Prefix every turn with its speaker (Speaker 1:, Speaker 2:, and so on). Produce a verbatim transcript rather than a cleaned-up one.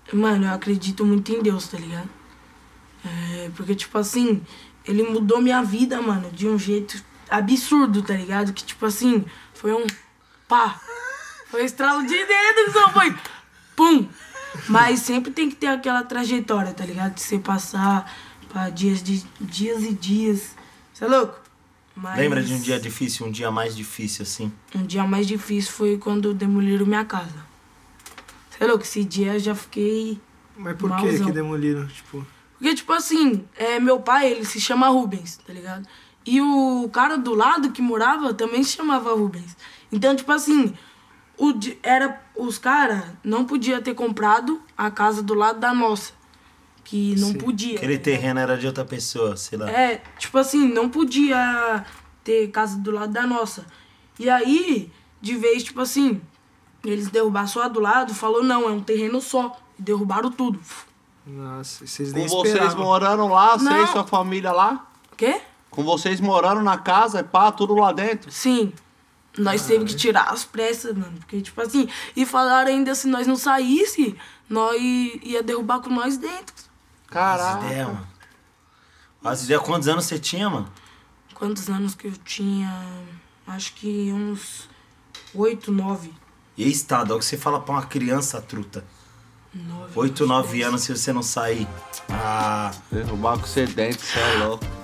Speaker 1: Mano, eu acredito muito em Deus, tá ligado? É, porque, tipo assim, ele mudou minha vida, mano, de um jeito absurdo, tá ligado? Que, tipo assim, foi um pá, foi um estralo de dedo, só foi pum. Mas sempre tem que ter aquela trajetória, tá ligado? De você passar pra dias, de, dias e dias. Você é louco? Mas
Speaker 2: Lembra de um dia difícil, um dia mais difícil, assim?
Speaker 1: um dia mais difícil foi quando demoliram minha casa. Você é louco? Esse dia eu já fiquei
Speaker 3: Mas por que
Speaker 1: malzão.
Speaker 3: que demoliram, tipo...
Speaker 1: Porque, tipo assim, é, meu pai, ele se chama Rubens, tá ligado? E o cara do lado que morava também se chamava Rubens. Então, tipo assim, o, di- era, os caras não podiam ter comprado a casa do lado da nossa. Que não
Speaker 3: Sim.
Speaker 1: podia.
Speaker 2: Aquele
Speaker 1: tá ligado?
Speaker 2: terreno era de outra pessoa, sei lá.
Speaker 1: É, tipo assim, não podia ter casa do lado da nossa. E aí, de vez, tipo assim, eles derrubaram só a do lado, falou, não, é um terreno só. E derrubaram tudo.
Speaker 3: Nossa, vocês nem
Speaker 4: Com vocês
Speaker 3: esperavam.
Speaker 4: morando lá, você
Speaker 1: Não.
Speaker 4: e sua família lá?
Speaker 1: Quê?
Speaker 4: Com vocês morando na casa, pá, tudo lá dentro?
Speaker 1: Sim. Nós teve que tirar as pressas, mano. Porque, tipo assim, e falaram ainda se nós não saísse, nós ia derrubar com nós dentro.
Speaker 2: As
Speaker 4: Caraca.
Speaker 2: ideias, mano. As ideias, quantos anos você tinha, mano?
Speaker 1: Quantos anos que eu tinha? Acho que uns oito, nove.
Speaker 2: E aí, estado, é o que você fala pra uma criança, truta.
Speaker 1: Nove,
Speaker 2: Oito, nove
Speaker 1: dez.
Speaker 2: anos se você não sair. Ah,
Speaker 4: Derrubar com você dentro, você é louco.